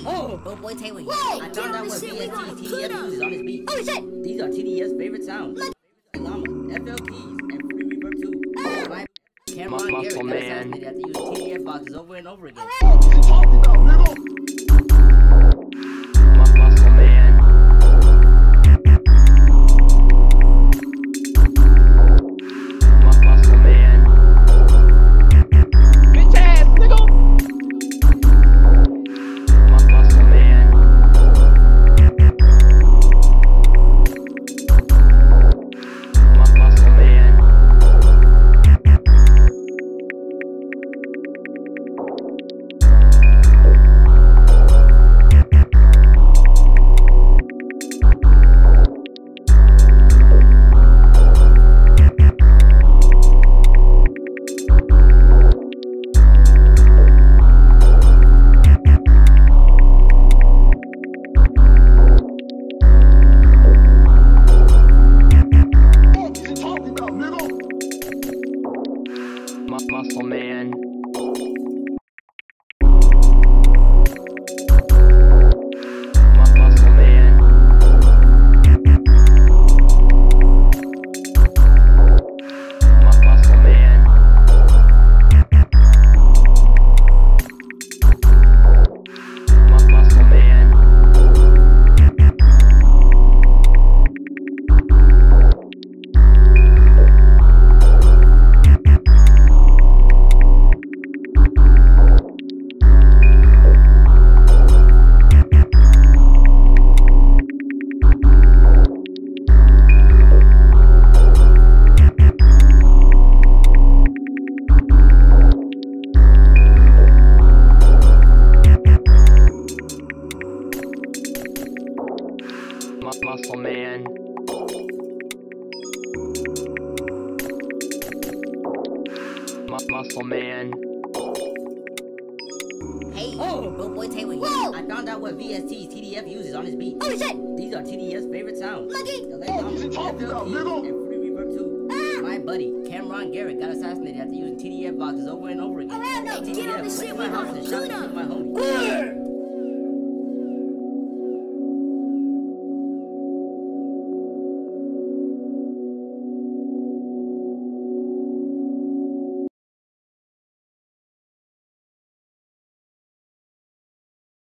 Oh, boy Taylor here. I found out what VST TDF uses on his beat. Holy shit! These are TDF's favorite sounds. Llama, FL keys, and free reverb too. My Cameron Garrett got assassinated after using TDF boxes over and over again. What you talking about, nigga? Muscle man. Muscle man. Bitch ass nigga. Muscle man. Muscle man. Muscle man. Muscle man. Muscle man. Muscle man. Muscle man. Muscle man. Hey, boy Taylor here. I found out what VST TDF uses on his beat. Holy shit! These are TDF's favorite sounds. What you talking about, nigga? And free reverb too. My buddy Cameron Garrett got assassinated after using TDF boxes over and over again. Oh, hell no. Hey, Get on TDF, this went shit, to we my house gonna and shot shoot and him. killed my homie.